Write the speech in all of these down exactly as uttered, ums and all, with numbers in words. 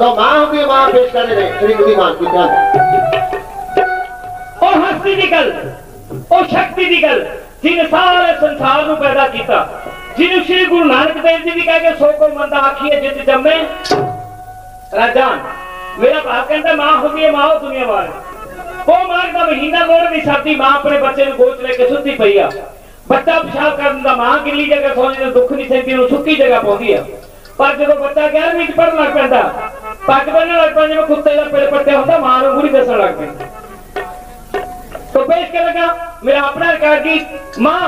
तो मां होगी मां पेश करने में तेरी बुद्धि मान की ध्यान ओ हस्ती दी गल ओ शक्ति दी गल जिन सारे संसार को पैदा किया जिन श्री गुरु नानक देव जी भी कह के सो को बंदा आखिए जित जम्मे राजान मेरा बाप कहता मां होगी मां हो दुनिया वाले वो मां का महीना लोड़ भी साथी मां अपने बच्चे को गोद लेके सुती पई आ बच्चा पेशाब कर दिंदा मां गिली जगह सोने दुख नहीं सहती उन्हें सुक्की जगह पौंदी है पर जो बच्चा ग्यारहवीं च पढ़न लग पैंदा पग बनने लग पैंदा जिवें कुत्ते दा पेड़ पट्टे होंदा मां नूं बुरी दसन लग पैंदा तो पेश करेगा मेरा अपना रिकॉर्ड गीत मां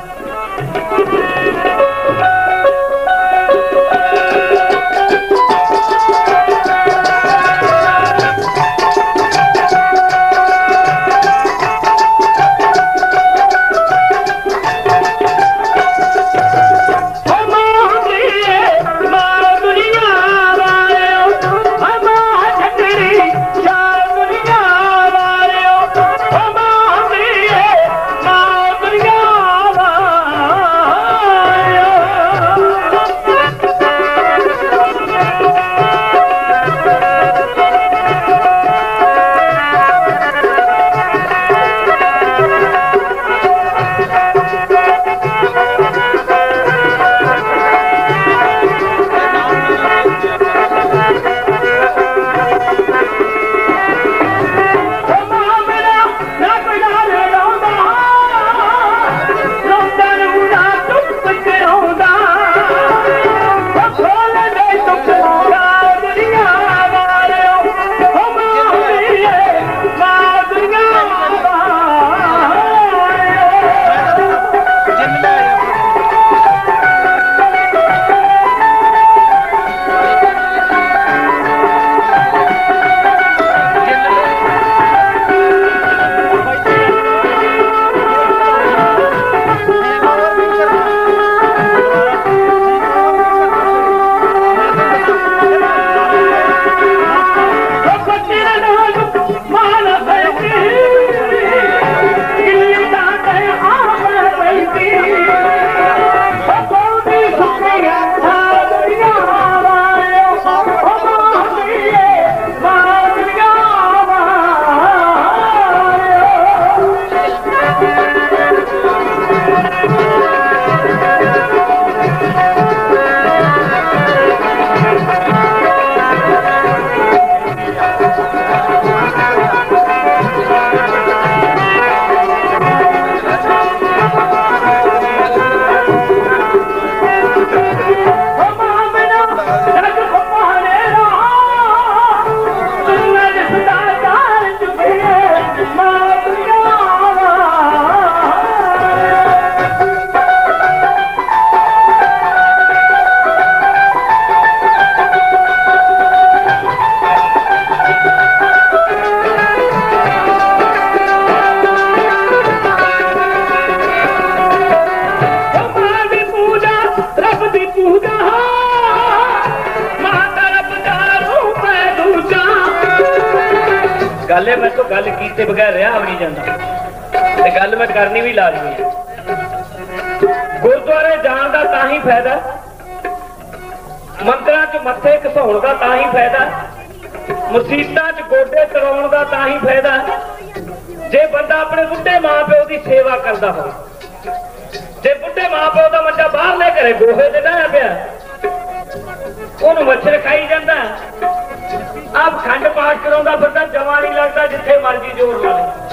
गल मैं तो गल कीते बगैर रहा भी नहीं जाता ते गल मैं करनी भी लाजमी है गुरुद्वारे जान का तां ही फायदा मंदिरां च मत्थे घसाउण का तां ही फायदा मुसीबतां च गोडे तड़ाउण का तां ही फायदा जे बंदा अपने बुढ़े मां प्यो की सेवा करता हो जे बुढ़े मां प्यो का बच्चा बाहरले घरे गोहे ते डाया पिया ओनू मच्छर खाई जाता आप खंड पाठ कराउंदा फिरदा जमा नहीं लगता जिथे मर्जी जोर ला ले